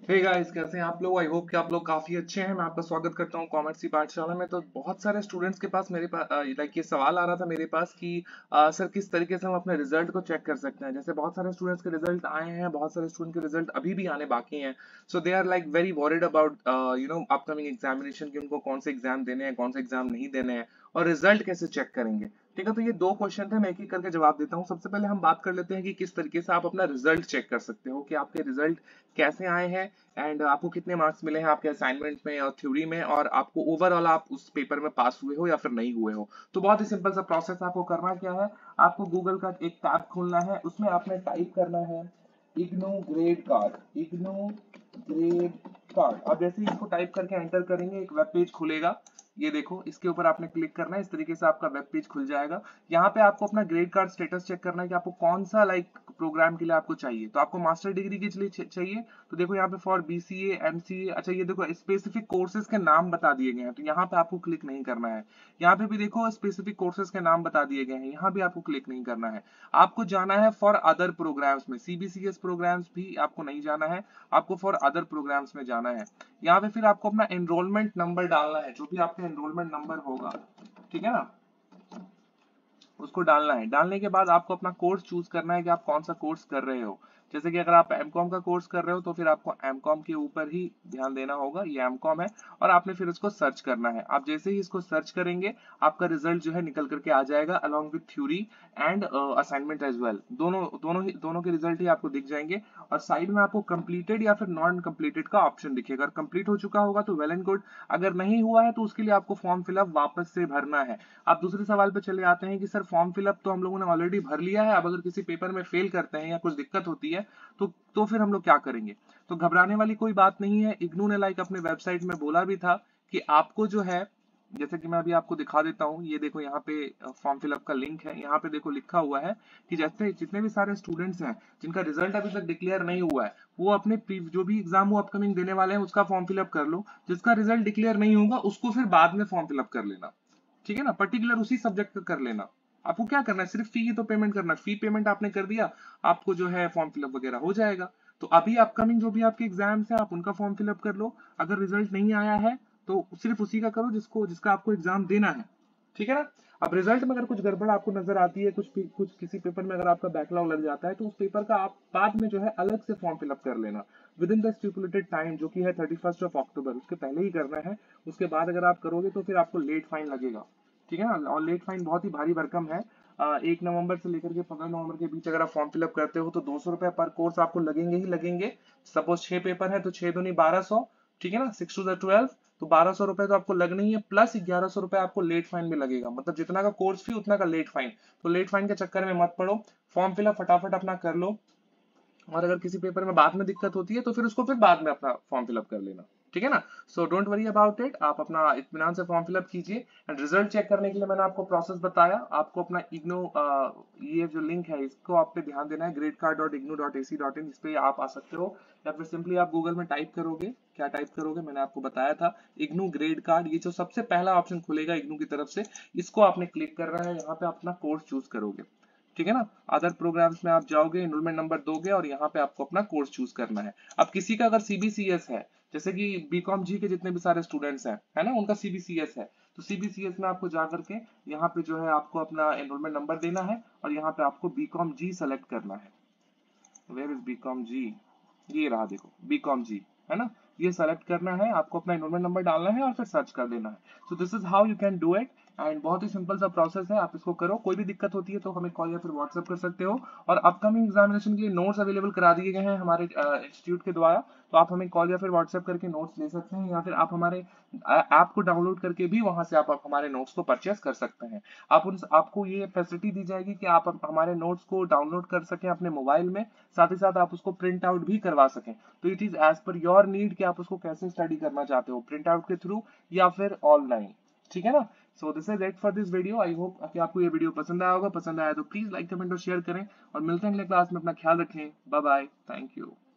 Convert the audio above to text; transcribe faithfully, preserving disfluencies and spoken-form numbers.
Hey guys, कैसे हैं आप लोग। आई होप कि आप लोग काफी अच्छे हैं। मैं आपका स्वागत करता हूं कॉमर्स की पाठशाला में। तो बहुत सारे स्टूडेंट्स के पास मेरे पास लाइक ये सवाल आ रहा था मेरे पास कि अ, सर किस तरीके से हम अपने रिजल्ट को चेक कर सकते हैं। जैसे बहुत सारे स्टूडेंट्स के रिजल्ट आए हैं, बहुत सारे स्टूडेंट के रिजल्ट अभी भी आने बाकी हैं। So they are like very worried about you know upcoming examination की उनको कौन से एग्जाम देने हैं, कौन से एग्जाम नहीं देने हैं और रिजल्ट कैसे चेक करेंगे। ठीक है, तो ये दो क्वेश्चन थे, मैं एक एक करके जवाब देता हूँ। सबसे पहले हम बात कर लेते हैं कि किस तरीके से आप अपना रिजल्ट चेक कर सकते हो कि आपके रिजल्ट कैसे आए हैं एंड आपको कितने मार्क्स मिले हैं आपके असाइनमेंट में और थ्योरी में, और आपको ओवरऑल आप उस पेपर में पास हुए हो या फिर नहीं हुए हो। तो बहुत ही सिंपल सा प्रोसेस। आपको करना क्या है, आपको गूगल का एक टैब खोलना है, उसमें आपने टाइप करना है IGNOU grade card. IGNOU grade card. अब जैसे ही इसको टाइप करके एंटर करेंगे एक वेब पेज खुलेगा। ये देखो, इसके ऊपर आपने क्लिक करना है, इस तरीके से आपका वेब पेज खुल जाएगा। यहाँ पे आपको अपना ग्रेड कार्ड स्टेटस चेक करना है कि आपको कौन सा लाइक प्रोग्राम के लिए आपको चाहिए। तो आपको मास्टर डिग्री के लिए चाहिए, तो देखो यहाँ पे फॉर बीसीए, एमसीए, अच्छा ये देखो स्पेसिफिक कोर्सेज के नाम बता दिए गए हैं, तो यहाँ पे आपको क्लिक नहीं करना है। यहाँ पे भी देखो स्पेसिफिक कोर्सेज के नाम बता दिए गए हैं, यहाँ भी आपको क्लिक नहीं करना है। आपको जाना है फॉर अदर प्रोग्राम्स में। सीबीसीएस प्रोग्राम्स भी आपको नहीं जाना है, आपको फॉर अदर प्रोग्राम्स में जाना है। यहाँ पे फिर आपको अपना एनरोलमेंट नंबर डालना है, जो भी आपका एनरोलमेंट नंबर होगा, ठीक है ना, उसको डालना है। डालने के बाद आपको अपना कोर्स चूज करना है कि आप कौन सा कोर्स कर रहे हो। जैसे कि अगर आप एमकॉम का कोर्स कर रहे हो तो फिर आपको एमकॉम के ऊपर ही ध्यान देना होगा, ये एमकॉम है, और आपने फिर उसको सर्च करना है। आप जैसे ही इसको सर्च करेंगे आपका रिजल्ट जो है निकल करके आ जाएगा along with theory and assignment as well. दोनों दोनों ही दोनों के रिजल्ट ही आपको दिख जाएंगे। और साइड में आपको कंप्लीटेड या फिर नॉन कंप्लीटेड का ऑप्शन दिखेगा। अगर कंप्लीट हो चुका होगा तो वेल एंड गुड, अगर नहीं हुआ है तो उसके लिए आपको फॉर्म फिलअप वापस से भरना है। अब दूसरे सवाल पे चले आते हैं कि सर फॉर्म फिलअप तो हम लोगों ने ऑलरेडी भर लिया है, अब अगर किसी पेपर में फेल करते हैं या कुछ दिक्कत होती है तो तो फिर हम लोग क्या करेंगे। तो घबराने वाली कोई बात नहीं है। इग्नू ने लाइक अपने वेबसाइट में बोला भी था कि आपको जो है, जैसे कि मैं अभी आपको दिखा देता हूँ, ये देखो यहाँ पे फॉर्म फिलअप का लिंक है। यहाँ पे देखो लिखा हुआ है कि जैसे जितने भी सारे स्टूडेंट्स हैं जिनका रिजल्ट अभी तक डिक्लेयर नहीं हुआ है, वो अपने जो भी एग्जाम वो अपकमिंग देने वाले हैं उसका फॉर्म फिलअप कर लो। जिसका रिजल्ट डिक्लेयर नहीं होगा उसको फिर बाद में फॉर्म फिलअप कर लेना, ठीक है ना, पर्टिकुलर उसी सब्जेक्ट का कर लेना। आपको क्या करना है, सिर्फ फी ही तो पेमेंट करना है। फी पेमेंट आपने कर दिया, आपको जो है फॉर्म फिलअप वगैरह हो जाएगा। तो अभी अपकमिंग जो भी आपके एग्जाम्स हैं आप उनका फॉर्म फिलअप कर लो। अगर रिजल्ट नहीं आया है तो सिर्फ उसी का करो जिसको जिसका आपको एग्जाम देना है, ठीक है ना। अब रिजल्ट में अगर कुछ गड़बड़ आपको नजर आती है, कुछ कुछ किसी पेपर में अगर आपका बैकलॉग लग जाता है, तो उस पेपर का आप बाद में जो है अलग से फॉर्म फिलअप कर लेना within the stipulated time, जो कि है थर्टी फर्स्ट ऑफ अक्टूबर। उसके पहले ही करना है। उसके बाद अगर आप करोगे तो फिर आपको लेट फाइन लगेगा, ठीक है ना। और लेट फाइन बहुत ही भारी भरकम है। अ, एक नवंबर से लेकर के पंद्रह नवंबर के बीच अगर आप फॉर्म फिलअप करते हो तो दो सौ रुपए पर कोर्स आपको लगेंगे ही लगेंगे। सपोज छह पेपर है तो छह दूनी बारह सौ, ठीक है ना, सिक्स टू द ट्वेल्व, तो बारह सौ रुपए तो आपको लगना ही है, प्लस ग्यारह सौ रुपए आपको लेट फाइन भी लगेगा। मतलब जितना का कोर्स फी उतना का लेट फाइन। तो लेट फाइन के चक्कर में मत पड़ो, फॉर्म फिलअप फटाफट अपना कर लो। और अगर किसी पेपर में बाद में दिक्कत होती है तो फिर उसको फिर बाद में अपना फॉर्म फिलअप कर लेना, ठीक है ना। So don't worry about it, आप अपना इत्मीनान से फॉर्म फिलअप कीजिए। एंड रिजल्ट चेक करने के लिए मैंने आपको प्रोसेस बताया। आपको अपना इग्नू ये जो लिंक है इसको आप पे ध्यान देना है, grade card dot IGNOU dot A C dot in, इस पे आप आ सकते हो। या फिर सिंपली आप गूगल में टाइप करोगे, क्या टाइप करोगे मैंने आपको बताया था, इग्नू ग्रेड कार्ड। ये जो सबसे पहला ऑप्शन खुलेगा इग्नू की तरफ से, इसको आपने क्लिक करना है। यहाँ पे अपना कोर्स चूज करोगे, ठीक है ना। अदर प्रोग्राम्स में आप जाओगे, एनरोलमेंट नंबर दोगे और यहाँ पे आपको अपना कोर्स चूज करना है। अब किसी का अगर सीबीसीएस है, जैसे कि बीकॉम जी के जितने भी सारे स्टूडेंट्स हैं, है ना, उनका सीबीसीएस है, तो सीबीसीएस में आपको जा करके यहाँ पे जो है आपको अपना एनरोलमेंट नंबर देना है और यहाँ पे आपको बीकॉम जी सेलेक्ट करना है। वेयर इज बीकॉम जी, ये रहा देखो बीकॉम जी, है ना। ये सेलेक्ट करना है, आपको अपना एनरोलमेंट नंबर डालना है और फिर सर्च कर देना है। So this is how you can do it. And बहुत ही सिंपल सा प्रोसेस है, आप इसको करो। कोई भी दिक्कत होती है तो हमें कॉल या फिर व्हाट्सएप कर सकते हो। और अपकमिंग एग्जामिनेशन के लिए नोट्स अवेलेबल करा दिए गए हैं हमारे इंस्टीट्यूट के द्वारा, तो आप हमें कॉल या फिर व्हाट्सएप करके नोट्स ले सकते हैं, या फिर आप हमारे ऐप को डाउनलोड करके भी वहां से आप हमारे नोट्स को परचेस कर सकते हैं। आप उन आपको ये फैसिलिटी दी जाएगी कि आप हमारे नोट्स को डाउनलोड कर सकें अपने मोबाइल में, साथ ही साथ आप उसको प्रिंट आउट भी करवा सकें। तो it is as per your need कि आप उसको कैसे स्टडी करना चाहते हो, प्रिंट आउट के थ्रू या फिर ऑनलाइन, ठीक है ना। So this is it for this video. I hope कि आपको ये वीडियो पसंद आया होगा। पसंद आया तो प्लीज लाइक कमेंट और शेयर करें, और मिलते हैं अगले क्लास में। अपना ख्याल रखें। Bye bye, thank you.